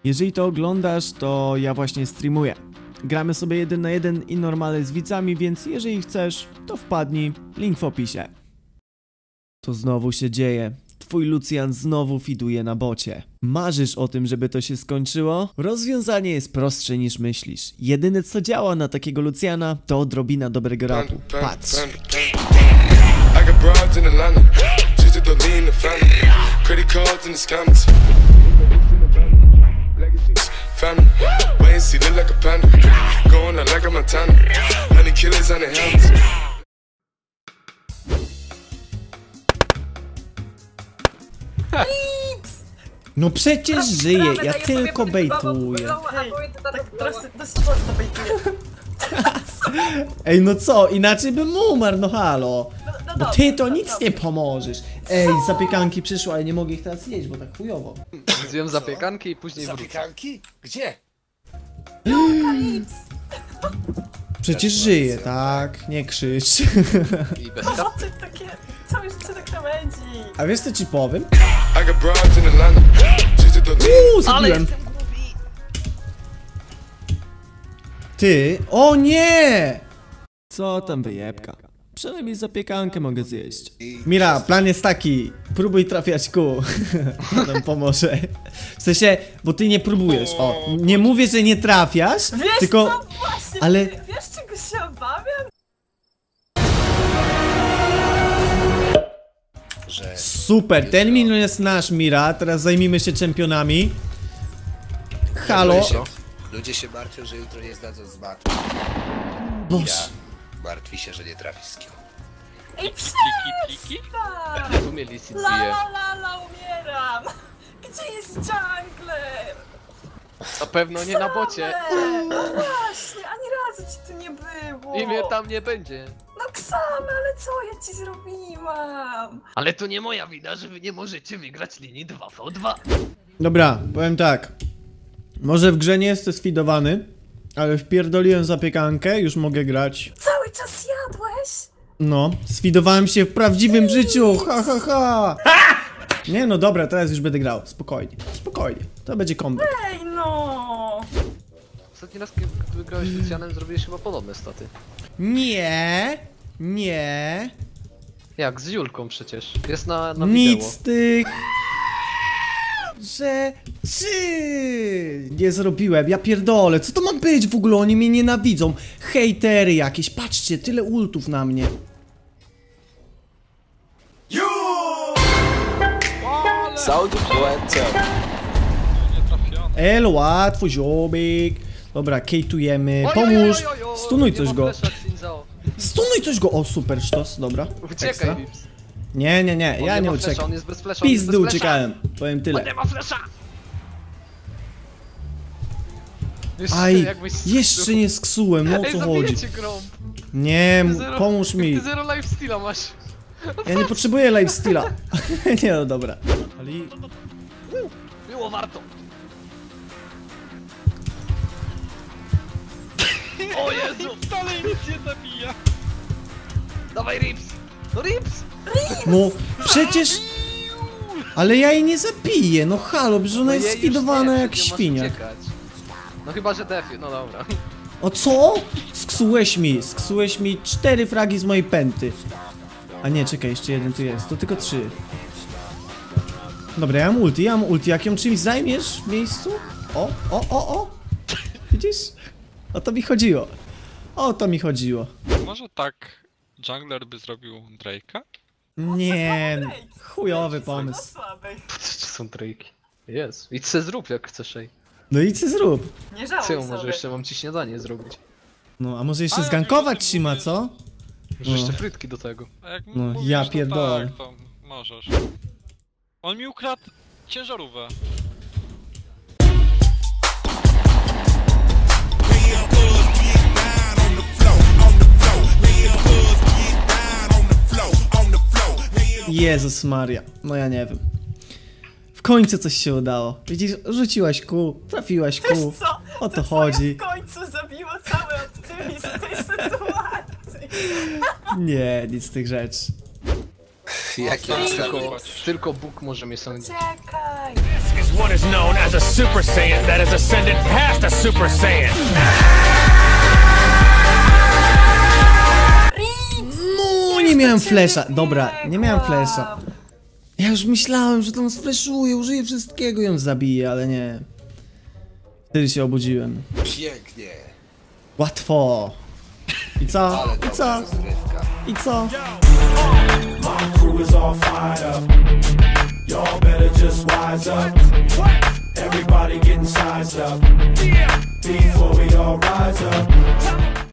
Jeżeli to oglądasz, to ja właśnie streamuję. Gramy sobie 1 na 1 i normalnie z widzami, więc jeżeli chcesz, to wpadnij, link w opisie. To znowu się dzieje. Twój Lucian znowu fiduje na bocie. Marzysz o tym, żeby to się skończyło? Rozwiązanie jest prostsze niż myślisz. Jedyne co działa na takiego Luciana to odrobina dobrego rapu. Patrz. No przecież żyje, ja tylko bejtuję. Ej, no co, inaczej bym umarł, no halo. Bo ty to nic nie pomożesz. Ej, zapiekanki przyszły, ale nie mogę ich teraz jeść, bo tak chujowo. Zjem zapiekanki i później wrócę. Zapiekanki? Gdzie? Przecież żyje, tak? Nie krzycz. I bez Co ty takie, całe życie tak krawędzi. A wiesz co ci powiem? Ale Zabiłem. Ty? O nie! Co tam wyjebka? Przynajmniej zapiekankę mogę zjeść. Mira, plan jest taki. Próbuj trafiać kół. To nam pomoże. W sensie, bo ty nie próbujesz. O, nie mówię, że nie trafiasz, Wiesz tylko... co, właśnie, ale- wiesz czego się obawiam? Że Super, ten milion jest nasz, Mira. Teraz zajmijmy się czempionami. Halo? ludzie się martwią, że jutro nie zdadzą z matu. Boże. Martwi się, że nie trafi z kim. Ej, Pliki? przestań! tu mieli Sid La bije. la la la, umieram! Gdzie jest jungler? Na pewno nie na bocie. No właśnie, ani razu ci tu nie było. I mnie tam nie będzie. No Ksamy, ale co ja ci zrobiłam? Ale to nie moja wina, że wy nie możecie wygrać linii 2v2. Dobra, powiem tak. Może w grze nie jestem sfidowany, ale wpierdoliłem zapiekankę, już mogę grać. Cały czas jadłeś? No, sfidowałem się w prawdziwym życiu, ha ha ha! Nie no dobra, teraz już będę grał, spokojnie, spokojnie, to będzie comeback. Ej no! Ostatni raz, kiedy wygrałeś z Lucianem, zrobiłeś chyba podobne staty. Nie, nie, Jak? Z Julką przecież. Jest na nic wideo. z tych rzeczy nie zrobiłem, ja pierdolę, co to ma być w ogóle, oni mnie nienawidzą, hejtery jakieś, patrzcie, tyle ultów na mnie. El, łatwo, ziobik. Dobra, kejtujemy, pomóż, stunuj coś go. Stunuj coś go, o super sztos, dobra. Uciekaj, Ekstra. Vips. Nie, nie, nie, ja nie ma flesza, uciekam. on jest bez flesza, on jest Pizdy bez flesza. uciekałem, powiem tyle. On nie ma flesza! Aj, jakbyś jeszcze nie sksułem, no o Ej, co zabiję chodzi? cię, Gromp. Nie, Ty pomóż mi. Ty 0 lifesteala masz. Ja nie potrzebuję lifestyla. Nie no, dobra. Ali... Było warto. O Jezu! Wcale nic nie zabija. Dawaj Rips! No Rips! No, przecież... Ale ja jej nie zabiję, no halo, przecież ona jest jej już sfidowana nie, jak przecież masz świnia. uciekać. No chyba, że defi, no dobra. O co? Sksułeś mi 4 fragi z mojej pęty. A nie, czekaj, jeszcze jeden tu jest, to tylko 3. Dobra, ja mam ulti, jak ją czymś zajmiesz w miejscu? O! Widzisz? O to mi chodziło. O to mi chodziło. Może tak jungler by zrobił Drake'a? Nie, chujowy pomysł. Słabej. To są tryjki. Jest. I co zrób jak chcesz, ej. No i co zrób? Nie żałuj Ty, sobie. może jeszcze mam ci śniadanie zrobić. No, a może jeszcze Ale zgankować jak Shima, mówisz- co? Może No. jeszcze frytki do tego. A jak No, mówisz, ja to pierdolę. tak, to możesz. On mi ukradł ciężarówkę. Jezus Maria, no ja nie wiem. W końcu coś się udało. Widzisz, rzuciłaś kół, trafiłaś kół. Wiesz co? O to twoje chodzi. w końcu zabiło cały optymizm tej sytuacji. Nie, nic z tych rzeczy. Jakie Tylko- obstawy? Tylko Bóg może mnie sądzić. Czekaj. One is known as a Super Saiyan that has ascended past a Super Saiyan. No, nie miałem flasha. Dobra, nie miałem flasha. Ja już myślałem, że to sflashuje, użyję wszystkiego i ją zabije, ale nie. Wtedy się obudziłem. Pięknie. Łatwo. I co? Ale I dobra co? rozgrywka. I co? My crew is all fired up. Y'all better just wise up. Everybody getting sized up. Before we all rise up.